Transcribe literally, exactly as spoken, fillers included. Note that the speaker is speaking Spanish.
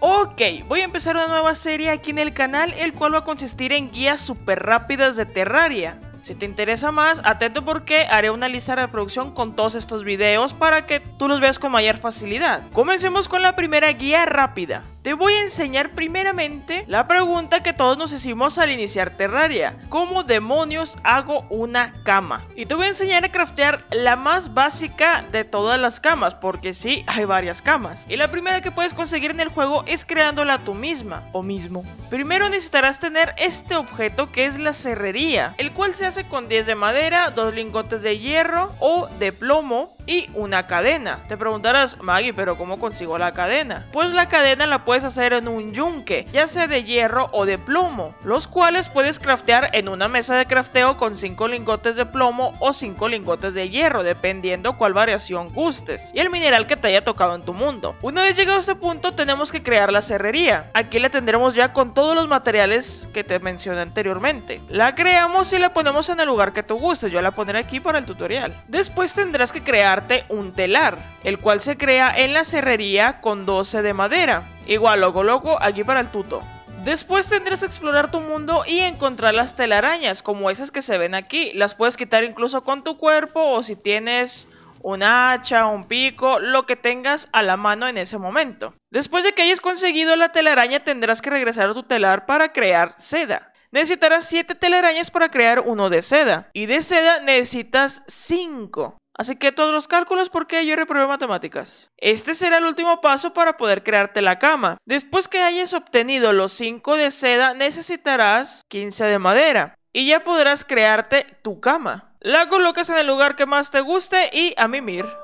Ok, voy a empezar una nueva serie aquí en el canal, el cual va a consistir en guías super rápidas de Terraria. Si te interesa más, atento porque haré una lista de reproducción con todos estos videos para que tú los veas con mayor facilidad. Comencemos con la primera guía rápida. Te voy a enseñar primeramente la pregunta que todos nos hicimos al iniciar Terraria: ¿cómo demonios hago una cama? Y te voy a enseñar a craftear la más básica de todas las camas, porque sí, hay varias camas. Y la primera que puedes conseguir en el juego es creándola tú misma, o mismo. Primero necesitarás tener este objeto que es la serrería, el cual se hace con diez de madera, dos lingotes de hierro o de plomo y una cadena. Te preguntarás, Maggie, pero ¿cómo consigo la cadena? Pues la cadena la puedes hacer en un yunque, ya sea de hierro o de plomo, los cuales puedes craftear en una mesa de crafteo con cinco lingotes de plomo o cinco lingotes de hierro, dependiendo cuál variación gustes y el mineral que te haya tocado en tu mundo. Una vez llegado a este punto, tenemos que crear la serrería. Aquí la tendremos ya con todos los materiales que te mencioné anteriormente. La creamos y la ponemos en el lugar que tú gustes. Yo la pondré aquí para el tutorial. Después tendrás que crear un telar, el cual se crea en la serrería con doce de madera. Igual, logo logo aquí para el tuto. Después tendrás que explorar tu mundo y encontrar las telarañas, como esas que se ven aquí. Las puedes quitar incluso con tu cuerpo, o si tienes un hacha, un pico, lo que tengas a la mano en ese momento. Después de que hayas conseguido la telaraña, tendrás que regresar a tu telar para crear seda. Necesitarás siete telarañas para crear uno de seda, y de seda necesitas cinco. Así que todos los cálculos porque yo reprobé matemáticas. Este será el último paso para poder crearte la cama. Después que hayas obtenido los cinco de seda, necesitarás quince de madera y ya podrás crearte tu cama. La colocas en el lugar que más te guste y a mimir.